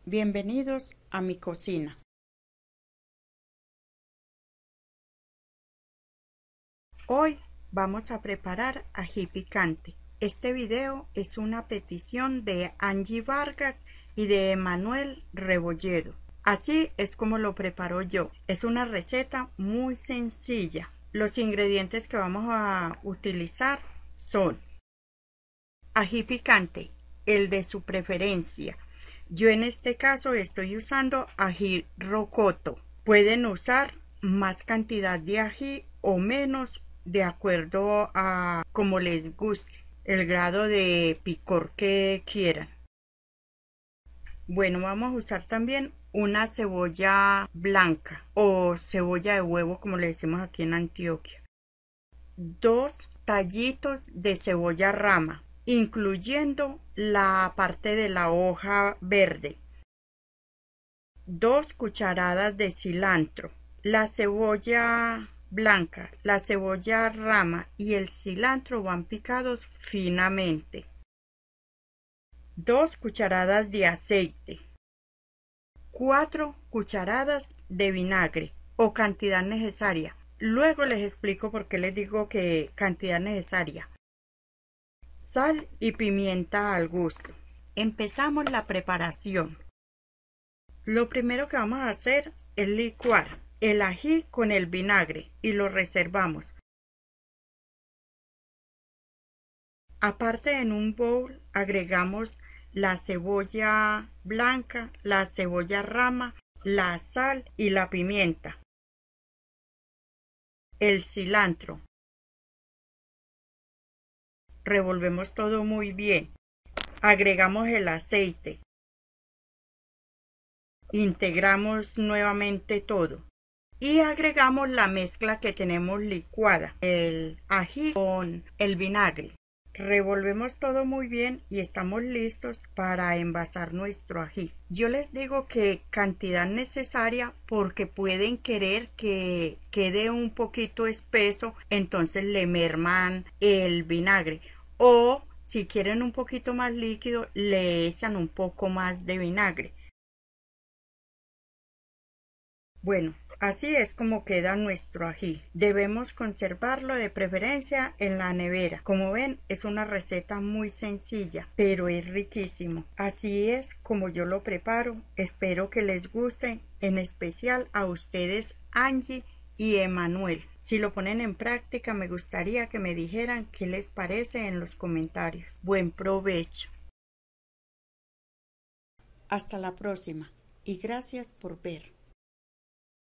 Bienvenidos a mi cocina. Hoy vamos a preparar ají picante. Este video es una petición de Angie Vargas y de Emanuel Rebolledo. Así es como lo preparo yo. Es una receta muy sencilla. Los ingredientes que vamos a utilizar son ají picante, el de su preferencia. Yo en este caso estoy usando ají rocoto. Pueden usar más cantidad de ají o menos de acuerdo a como les guste, el grado de picor que quieran. Bueno, vamos a usar también una cebolla blanca o cebolla de huevo como le decimos aquí en Antioquia. 2 tallitos de cebolla rama, incluyendo la parte de la hoja verde. 2 cucharadas de cilantro. La cebolla blanca, la cebolla rama y el cilantro van picados finamente. 2 cucharadas de aceite. 4 cucharadas de vinagre o cantidad necesaria. Luego les explico por qué les digo que cantidad necesaria. Sal y pimienta al gusto. Empezamos la preparación. Lo primero que vamos a hacer es licuar el ají con el vinagre y lo reservamos. Aparte, en un bowl agregamos la cebolla blanca, la cebolla rama, la sal y la pimienta, el cilantro. Revolvemos todo muy bien. Agregamos el aceite. Integramos nuevamente todo y agregamos la mezcla que tenemos licuada, el ají con el vinagre. Revolvemos todo muy bien y estamos listos para envasar nuestro ají. Yo les digo que cantidad necesaria porque pueden querer que quede un poquito espeso, entonces le merman el vinagre, o si quieren un poquito más líquido le echan un poco más de vinagre. Bueno, así es como queda nuestro ají. Debemos conservarlo de preferencia en la nevera. Como ven, es una receta muy sencilla, pero es riquísimo. Así es como yo lo preparo. Espero que les guste, en especial a ustedes, Angie y Emanuel. Si lo ponen en práctica, me gustaría que me dijeran qué les parece en los comentarios. Buen provecho. Hasta la próxima y gracias por ver.